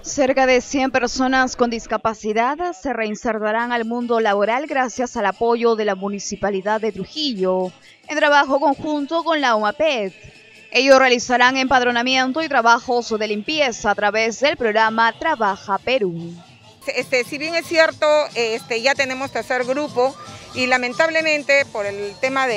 Cerca de 100 personas con discapacidad se reinsertarán al mundo laboral gracias al apoyo de la Municipalidad de Trujillo, en trabajo conjunto con la UMAPED. Ellos realizarán empadronamiento y trabajos de limpieza a través del programa Trabaja Perú. Si bien es cierto, ya tenemos tercer grupo y lamentablemente por el tema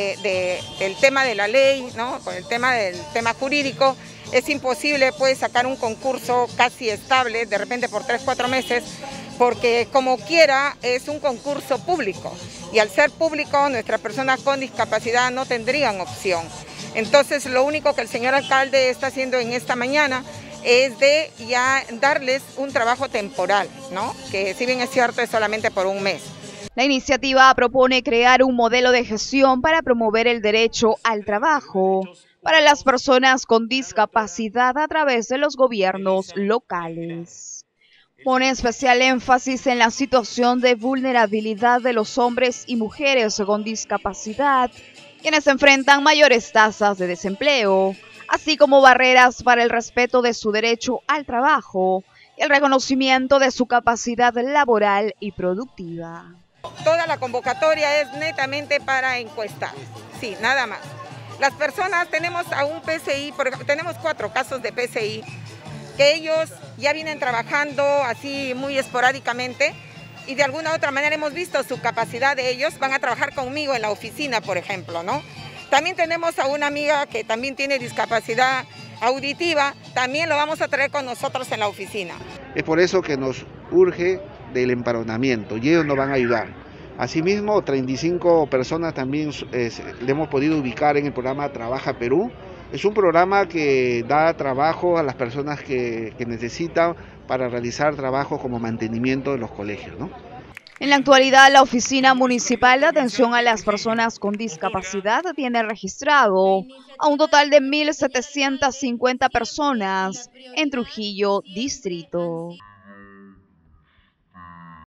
de la ley, ¿no? Por el tema del tema jurídico, es imposible pues sacar un concurso casi estable, de repente por 3-4 meses, porque como quiera es un concurso público y al ser público nuestras personas con discapacidad no tendrían opción. Entonces lo único que el señor alcalde está haciendo en esta mañana es de ya darles un trabajo temporal, ¿no? Que si bien es cierto es solamente por un mes. La iniciativa propone crear un modelo de gestión para promover el derecho al trabajo para las personas con discapacidad a través de los gobiernos locales. Pone especial énfasis en la situación de vulnerabilidad de los hombres y mujeres con discapacidad, quienes enfrentan mayores tasas de desempleo, así como barreras para el respeto de su derecho al trabajo y el reconocimiento de su capacidad laboral y productiva. Toda la convocatoria es netamente para encuestar, sí, nada más. Las personas, tenemos a un PCI, tenemos 4 casos de PCI, que ellos ya vienen trabajando así muy esporádicamente y de alguna u otra manera hemos visto su capacidad de ellos, van a trabajar conmigo en la oficina, por ejemplo, ¿no? También tenemos a una amiga que también tiene discapacidad auditiva, también lo vamos a traer con nosotros en la oficina. Es por eso que nos urge del empadronamiento y ellos nos van a ayudar. Asimismo, 35 personas también le hemos podido ubicar en el programa Trabaja Perú. Es un programa que da trabajo a las personas que necesitan para realizar trabajos como mantenimiento de los colegios, ¿no? En la actualidad, la Oficina Municipal de Atención a las Personas con Discapacidad tiene registrado a un total de 1.750 personas en Trujillo Distrito.